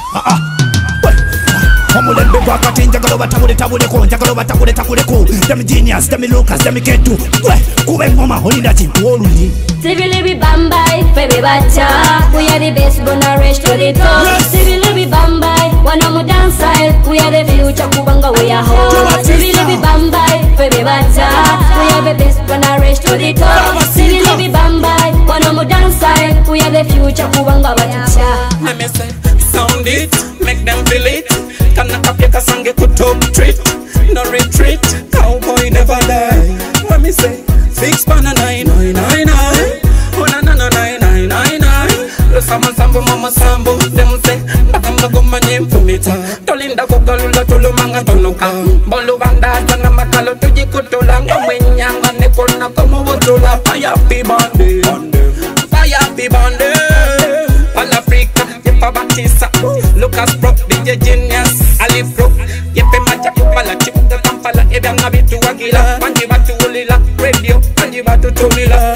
Omulembe gwa kati njagala batabuleko njagala batabuleko Demi genius, demi Lucas, demi Ketu Kube ngoma olina chimpoluli Civili be Bambai, baby bacha. We are the best, gonna rush to the top. Civili be Bambai, one of my dance style. We are the future, kubanga we are hot. Civili be Bambai, baby bacha. We are the best, gonna rush to the top. Civili be Bambai, one of my dance style. We are the future, kubanga bacha. Let me say, sound it, make them feel it. Kana kapyeka sange kutop treat, no retreat. Cowboy never die. Let me say, fix pana 999. Oh na na na 999. Lo sama sambo mama sambo. Them say, bakamba goma nyemfumita. Tolinda kugalula tulumanga tonuka. Bolu banda tanga makalo tuji kutula. Ngomwenyanga nekona komo wotula. Fire be bande, fire be bande. Pan Africa, yepa batisa. Lucas Brock, DJ Genius, Alif Brock. Yepe macha kupala, chipuka kampala. Ebe angabitu wagila, manjibatu ulila. Radio, manjibatu tumila.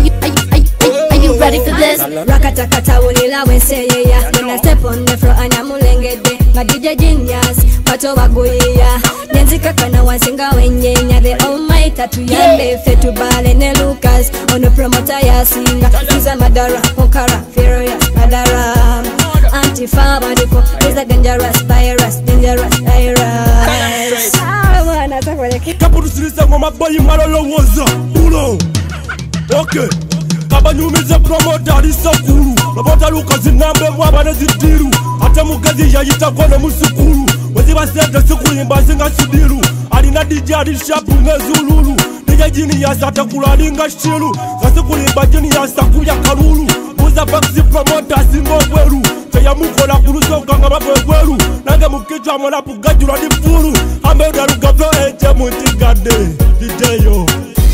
Are you ready for this? Rakatakata ulila when say yeah. When I step on the floor and I'm ulengede. My DJ Genius, pato waguia. Nenzi kakana wansinga wenyenya. The almighty tuyambe fetu bale ne Lucas. Ono promoter ya singa. Iza madara, okara, furious, madara. Antifa badiko, is a dangerous virus, dangerous virus. Kapuru silisa ngoma boyi malolo woza Ulo Okay Kabanyumize promoter isakuru Robota Lucas nambe mwabane zitiru Ate mugazi yayita kone musukuru Wezi basete sikulimba zinga sidiru Alina DJ alishapu ngezululu DJ Genius atakula alinga shilu Zasikulimba Genius akuya karulu Uza baksi promoter singo weru Chaya mukola kuruso kanga mabweru Nange mukichwa mwana pugajula di furu Ambe udaruga vlo eche mutigade DJ yo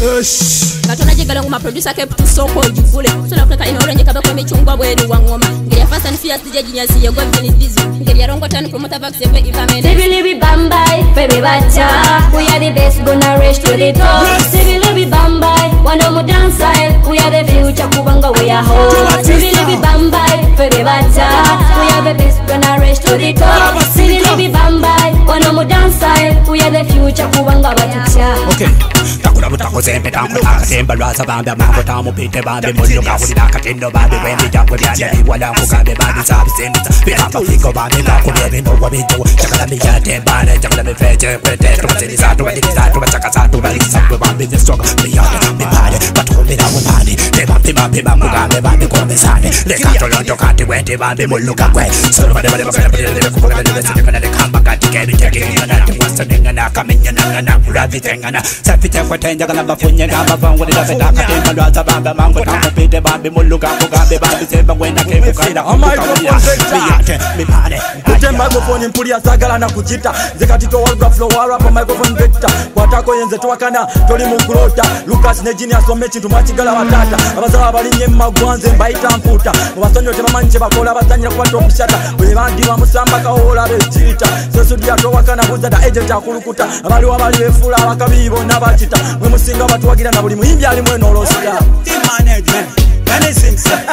Katona jigala ngoma producer kept to soko jivule Sona kutaka inorenye kabako michungwa bwedi wa ngoma Ngeria fast and fierce DJ Genius ye go vini dizu Ngeria rongo tani promoter vax yepe ifamene Civili be Bambai, baby bacha. We are the best, gonna rush to the top. Civili be Bambai, one of my dance style. We are the future, kubanga we are hot. Civili be Bambai, baby bacha. We are the best, gonna rush to the top. Civili be Bambai, one of my dance style. We are the future, kubanga bacha. Okay Takura butako zempe tamu Temba rasa bamba mambo tamu pite bambi Muluka ulida katendo bambi Wendi jakwe byane Wala mukambe bambi Sabi sendita Pirapa fiko bambi Kako bebe ndo wabinjo Chakala miya tembane Chakala mifeje Kwete Tumasiliza Tumadiliza Tumachakasa Tumalisa Kwe bambi The struggle Miyane Mipane Patumira wumani Tema pima pima Mugambe bambi Komesane Lekato londo kati Wendi bambi Muluka kwe Solo bade bade Bakana bade bade Kubaga bade bade Sikana de kamba kati Kebi teki Ngana Tiwasa ningana Kaminya nangana Kuravi tengana Safite kwa tenja Gana bafunye Gama vangu Nida fedaka Temba lwaza bamba Mango tamu pite bambi Muluka Kugambe bambi Semba Wenda kebu Kaida Kukamia Miyate Mipane Kute microphone mpuli sagala na kuchita Zekatito walga flow warapa microphone vector Watako yenze tuwakana Toli mukulota Lucas ne Genius omechi tumachigala watata Abazawa balinye magwanze mbaita mputa Wabasonyo tema manche bakola batanyira kwa topishata Kwenye bandi wa musamba kaola bechita Sesu dia tuwakana buzada agent akulukuta Abali wabali wefula wakabibo na bachita Mwe musinga watu wagira na buli muhimbi alimwe nolosita Team management Anything sir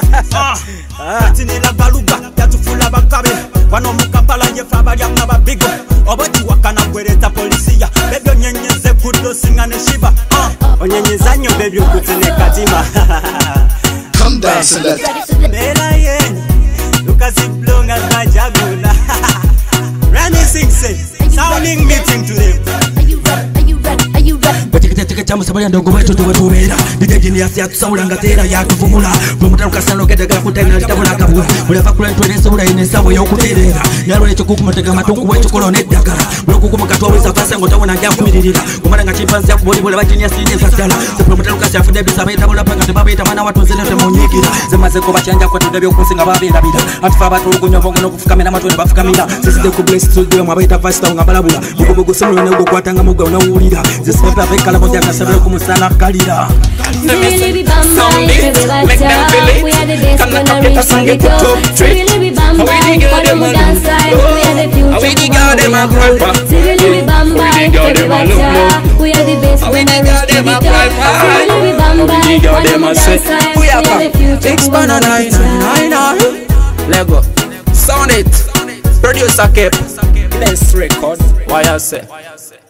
Tinila baluga Yatufula bakabe Wano mukapala nyefa ya mnaba bigo Oboti wakana kwereta polisia Bebyo nyenyeze kudo singa neshiba Onyenyeza nyo bebyo kutene katima Come down select Mela yenye Lucas Blonga Majagula Rani Singh say Sounding meeting to them Batikiteka chamu sabari ndongo wetu tuwetubera DJ Genius yatusawula ngatera yatuvumula Bwemutalu kasano gedega kutena tabula kabula Mulefa kula ntwenesa ula inesawo yokuterera Nyaro echo kukumatega matungu wecho kolone dakara Mulukuku makatwa wisa kasengo tawona jakumiririra Kumana nga chimpanzi yakuboli bole Genius inyesa sala Sepulumutalu kasi afude bisaba itabula panga tebabita mana watu nzene temunyikira Zemazeko bachanja kwa tudebyo kusinga babira bida Atufa batu lukunyovongo nokufukamina matone bafukamina Siside kubless tudwe mwabaita fasta ungabalabula Mukubugu simu yone ugo kwatanga muga unawulira Zisipepe avekala moja kasabele kumusana kalira Civili be Bambai, baby bacha. We are the best, gonna reach to the top. Civili be Bambai, for the dance style. We are the future, kubanga we are hot. Civili be Bambai, baby bacha. We are the best, gonna reach to the top. Civili be Bambai, for the dance style. We are the future, kubanga we are hot. Lego Sound it Producer Cape, Lens Record. Why I say?